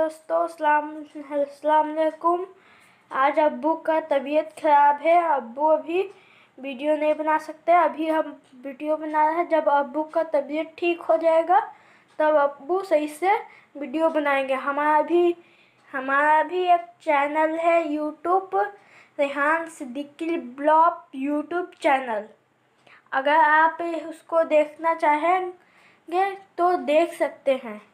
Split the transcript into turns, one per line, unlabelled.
दोस्तों, अस्सलाम वालेकुम। आज अब्बू का तबीयत ख़राब है। अब्बू अभी वीडियो नहीं बना सकते। अभी हम वीडियो बना रहे हैं। जब अब्बू का तबीयत ठीक हो जाएगा तब अब्बू सही से वीडियो बनाएंगे। हमारा भी एक चैनल है YouTube, Rehan Siddiqui blog YouTube channel. अगर आप उसको देखना चाहेंगे तो देख सकते हैं।